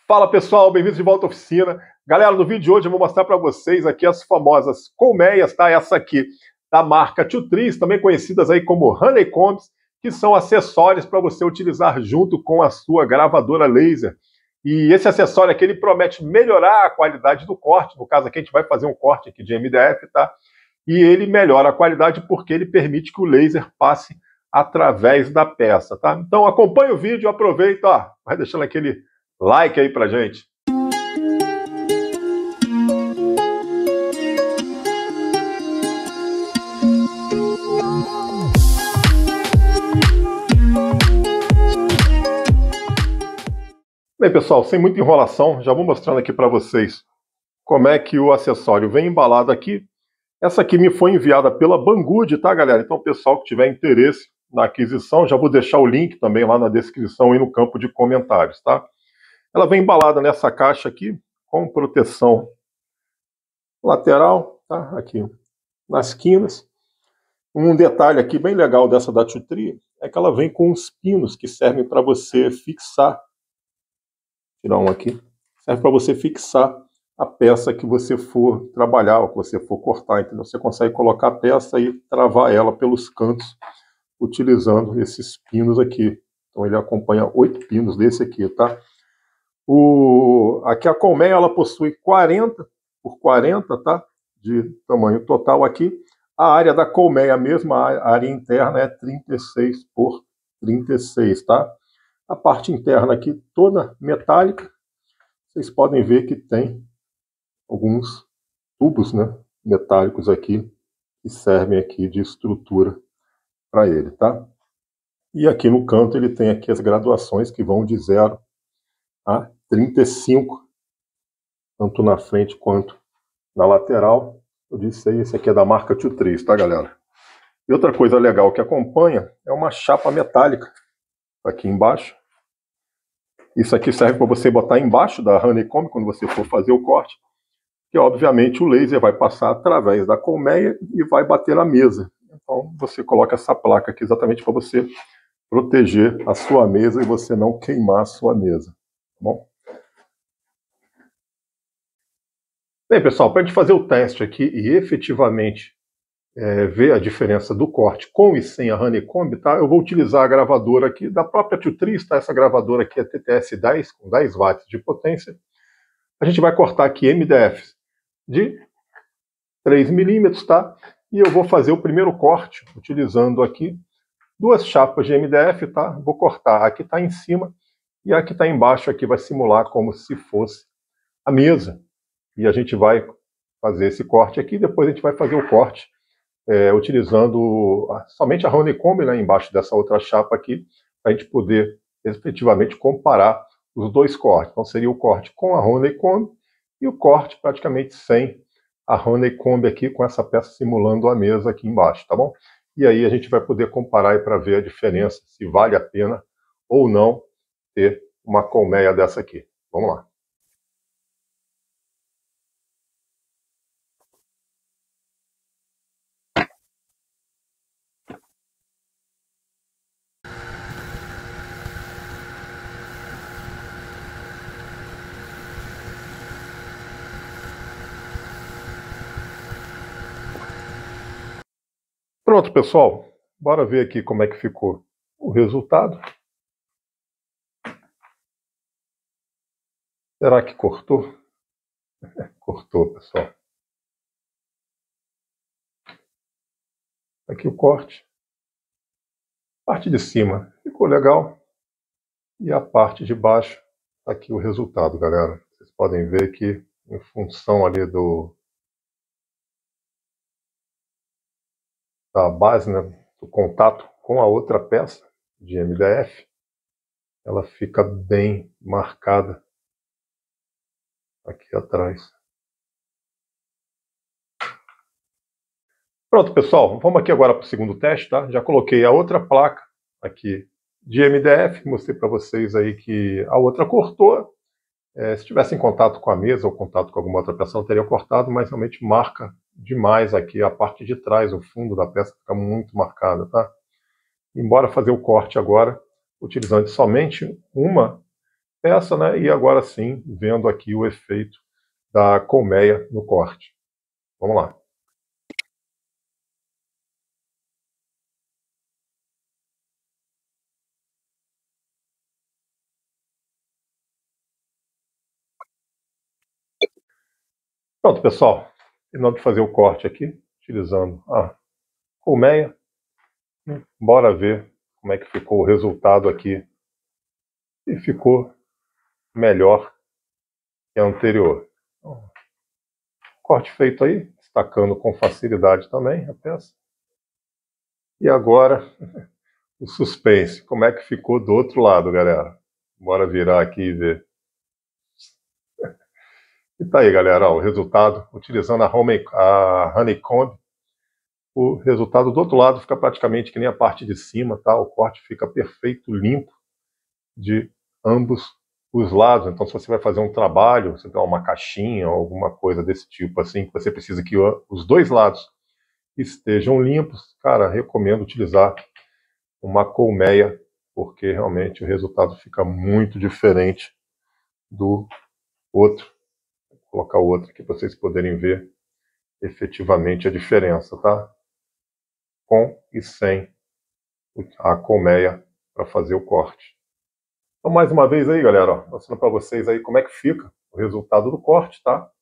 Fala pessoal, bem-vindos de volta à oficina. Galera, no vídeo de hoje eu vou mostrar para vocês aqui as famosas colmeias, tá? Essa aqui da marca Two Trees, também conhecidas aí como honeycombs, que são acessórios para você utilizar junto com a sua gravadora laser. E esse acessório aqui, ele promete melhorar a qualidade do corte. No caso aqui a gente vai fazer um corte aqui de MDF, tá? E ele melhora a qualidade porque ele permite que o laser passe através da peça, tá? Então acompanha o vídeo, aproveita, ó, vai deixando aquele like aí pra gente. Bem, pessoal, sem muita enrolação, já vou mostrando aqui para vocês como é que o acessório vem embalado aqui. Essa aqui me foi enviada pela Banggood, tá, galera? Então, o pessoal que tiver interesse na aquisição, já vou deixar o link também lá na descrição e no campo de comentários, tá? Ela vem embalada nessa caixa aqui, com proteção lateral, tá? Aqui nas quinas. Um detalhe aqui bem legal dessa da Two Trees é que ela vem com uns pinos que servem para você fixar. Vou tirar um aqui. Serve para você fixar a peça que você for trabalhar, ou que você for cortar, entendeu? Você consegue colocar a peça e travar ela pelos cantos, utilizando esses pinos aqui. Então ele acompanha 8 pinos desse aqui, tá? Aqui a colmeia, ela possui 40 por 40, tá? De tamanho total aqui. A área da colmeia mesmo, a área interna é 36 por 36, tá? A parte interna aqui toda metálica. Vocês podem ver que tem alguns tubos, né, metálicos aqui que servem aqui de estrutura para ele, tá? E aqui no canto ele tem aqui as graduações que vão de 0 a 35, tanto na frente quanto na lateral. Eu disse aí, esse aqui é da marca Two Trees, tá, galera? E outra coisa legal que acompanha é uma chapa metálica aqui embaixo. Isso aqui serve para você botar embaixo da honeycomb quando você for fazer o corte, que obviamente o laser vai passar através da colmeia e vai bater na mesa. Então você coloca essa placa aqui exatamente para você proteger a sua mesa e você não queimar a sua mesa. Bom. Bem, pessoal, para a gente fazer o teste aqui e efetivamente ver a diferença do corte com e sem a honeycomb, tá? Eu vou utilizar a gravadora aqui da própria Two Trees, tá? Essa gravadora aqui é TTS-10 com 10 watts de potência. A gente vai cortar aqui MDFs de 3 milímetros, tá? E eu vou fazer o primeiro corte utilizando aqui 2 chapas de MDF, tá? Vou cortar, aqui está em cima e aqui está embaixo, aqui vai simular como se fosse a mesa. E a gente vai fazer esse corte aqui, depois a gente vai fazer o corte utilizando somente a honeycomb, né, embaixo dessa outra chapa aqui, para a gente poder efetivamente comparar os dois cortes. Então seria o corte com a honeycomb e o corte praticamente sem a honeycomb aqui, com essa peça simulando a mesa aqui embaixo, tá bom? E aí a gente vai poder comparar para ver a diferença, se vale a pena ou não ter uma colmeia dessa aqui. Vamos lá. Pronto, pessoal. Bora ver aqui como é que ficou o resultado. Será que cortou? Cortou, pessoal. Aqui o corte. Parte de cima ficou legal. E a parte de baixo, aqui o resultado, galera. Vocês podem ver que em função ali da base, né, do contato com a outra peça de MDF, ela fica bem marcada aqui atrás. Pronto, pessoal, vamos aqui agora para o segundo teste, tá? Já coloquei a outra placa aqui de MDF, mostrei para vocês aí que a outra cortou. Se tivesse em contato com a mesa ou contato com alguma outra peça, ela teria cortado, mas realmente marca demais aqui a parte de trás, o fundo da peça fica muito marcada, tá? Embora fazer o corte agora, utilizando somente uma peça, né? E agora sim, vendo aqui o efeito da colmeia no corte. Vamos lá. Pronto, pessoal. Terminando de fazer o corte aqui, utilizando a colmeia. Bora ver como é que ficou o resultado aqui. E ficou melhor que a anterior. Então, corte feito aí, destacando com facilidade também a peça. E agora, o suspense. Como é que ficou do outro lado, galera? Bora virar aqui e ver. E tá aí, galera, ó, o resultado, utilizando a honeycomb, o resultado do outro lado fica praticamente que nem a parte de cima, tá? O corte fica perfeito, limpo de ambos os lados. Então, se você vai fazer um trabalho, você dá uma caixinha ou alguma coisa desse tipo assim, que você precisa que os dois lados estejam limpos, cara, recomendo utilizar uma colmeia, porque realmente o resultado fica muito diferente do outro. Vou colocar o outro aqui para vocês poderem ver efetivamente a diferença, tá? Com e sem a colmeia para fazer o corte. Então, mais uma vez aí, galera, ó, mostrando para vocês aí como é que fica o resultado do corte, tá?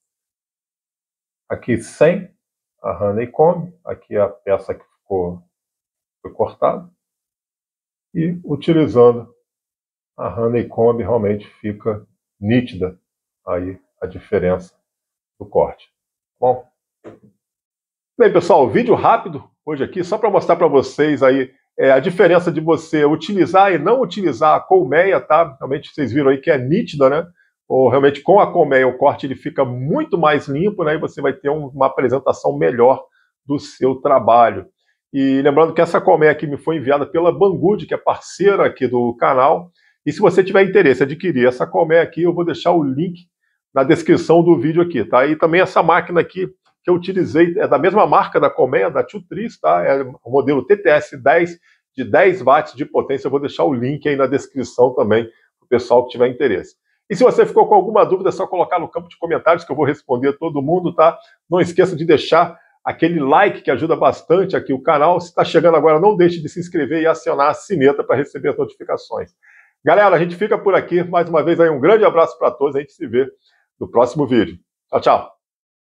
Aqui sem a honeycomb, aqui a peça que foi cortada, e utilizando a honeycomb realmente fica nítida aí a diferença do corte. Bom, bem, pessoal, vídeo rápido hoje aqui, só para mostrar para vocês aí a diferença de você utilizar e não utilizar a colmeia, tá? Realmente vocês viram aí que é nítida, né? Ou realmente com a colmeia o corte ele fica muito mais limpo, né? E você vai ter uma apresentação melhor do seu trabalho. E lembrando que essa colmeia aqui me foi enviada pela Banggood, que é parceira aqui do canal. E se você tiver interesse em adquirir essa colmeia aqui, eu vou deixar o link na descrição do vídeo aqui, tá? E também essa máquina aqui que eu utilizei, é da mesma marca da colmeia, da Tutris, tá? É o modelo TTS-10 de 10 watts de potência. Eu vou deixar o link aí na descrição também para o pessoal que tiver interesse. E se você ficou com alguma dúvida, é só colocar no campo de comentários que eu vou responder todo mundo, tá? Não esqueça de deixar aquele like que ajuda bastante aqui o canal. Se está chegando agora, não deixe de se inscrever e acionar a sineta para receber as notificações. Galera, a gente fica por aqui. Mais uma vez aí um grande abraço para todos. A gente se vê no próximo vídeo. Tchau, tchau.